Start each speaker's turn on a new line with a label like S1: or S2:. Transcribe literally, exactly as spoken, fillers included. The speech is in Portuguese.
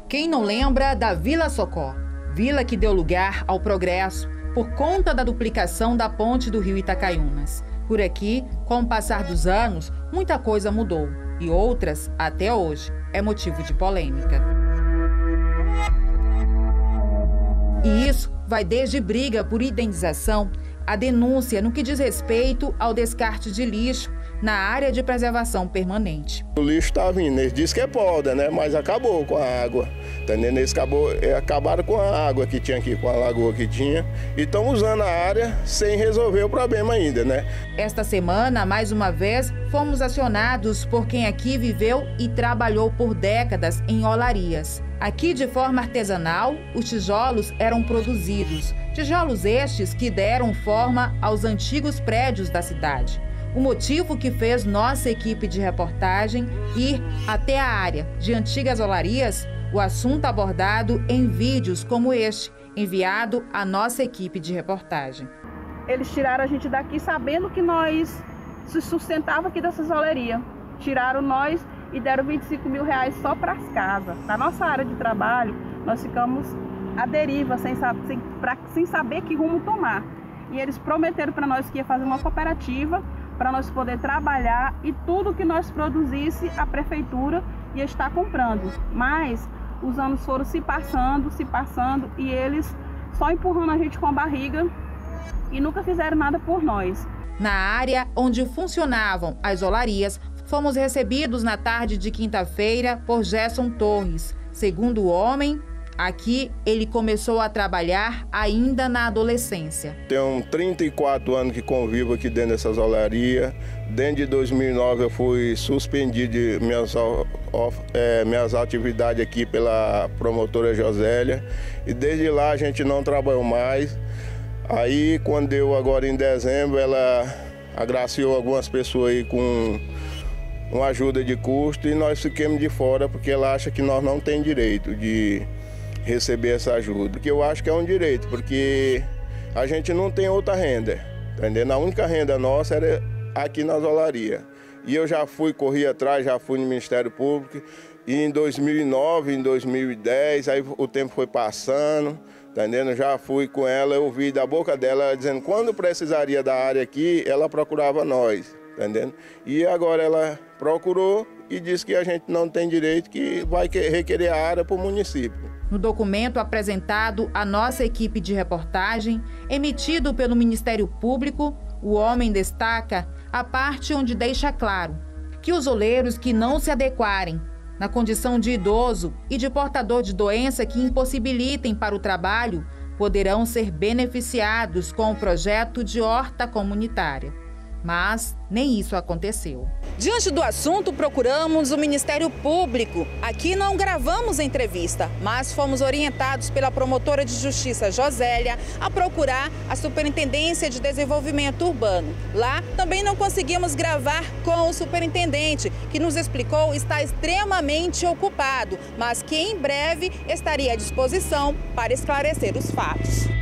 S1: Quem não lembra da Vila Socó? Vila que deu lugar ao progresso por conta da duplicação da ponte do rio Itacaiunas. Por aqui, com o passar dos anos, muita coisa mudou e outras, até hoje, é motivo de polêmica. E isso vai desde briga por indenização a denúncia no que diz respeito ao descarte de lixo na área de preservação permanente.
S2: O lixo está vindo, eles dizem que é poda, né? Mas acabou com a água, entendendo? Eles acabou, acabaram com a água que tinha aqui, com a lagoa que tinha, e estão usando a área sem resolver o problema ainda, né?
S1: Esta semana, mais uma vez, fomos acionados por quem aqui viveu e trabalhou por décadas em olarias. Aqui, de forma artesanal, os tijolos eram produzidos. Tijolos estes que deram forma aos antigos prédios da cidade. O motivo que fez nossa equipe de reportagem ir até a área de antigas olarias, o assunto abordado em vídeos como este, enviado à nossa equipe de reportagem.
S3: Eles tiraram a gente daqui sabendo que nós se sustentava aqui dessas olarias. Tiraram nós e deram vinte e cinco mil reais só para as casas. Na nossa área de trabalho, nós ficamos à deriva, sem, sem, pra, sem saber que rumo tomar. E eles prometeram para nós que ia fazer uma cooperativa para nós poder trabalhar e tudo que nós produzisse, a prefeitura ia estar comprando. Mas os anos foram se passando, se passando e eles só empurrando a gente com a barriga e nunca fizeram nada por nós.
S1: Na área onde funcionavam as olarias, fomos recebidos na tarde de quinta-feira por Gerson Torres. Segundo o homem, aqui ele começou a trabalhar ainda na adolescência.
S2: Tenho trinta e quatro anos que convivo aqui dentro dessas olarias. Desde dois mil e nove eu fui suspendido de minhas, é, minhas atividades aqui pela promotora Josélia. E desde lá a gente não trabalhou mais. Aí quando deu agora em dezembro, ela agraciou algumas pessoas aí com uma ajuda de custo e nós ficamos de fora porque ela acha que nós não temos direito de receber essa ajuda. Que eu acho que é um direito, porque a gente não tem outra renda, entendeu? A única renda nossa era aqui nas olarias. E eu já fui, corri atrás, já fui no Ministério Público, e em dois mil e nove, em dois mil e dez, aí o tempo foi passando, entendendo? Já fui com ela, eu ouvi da boca dela ela dizendo que quando precisaria da área aqui, ela procurava nós, entendendo? E agora ela procurou e disse que a gente não tem direito, que vai requerer a área para o município.
S1: No documento apresentado à nossa equipe de reportagem, emitido pelo Ministério Público, o homem destaca a parte onde deixa claro que os oleiros que não se adequarem na condição de idoso e de portador de doença que impossibilitem para o trabalho poderão ser beneficiados com o projeto de horta comunitária. Mas nem isso aconteceu. Diante do assunto, procuramos o Ministério Público. Aqui não gravamos entrevista, mas fomos orientados pela promotora de justiça Josélia a procurar a Superintendência de Desenvolvimento Urbano. Lá também não conseguimos gravar com o superintendente, que nos explicou está extremamente ocupado, mas que em breve estaria à disposição para esclarecer os fatos.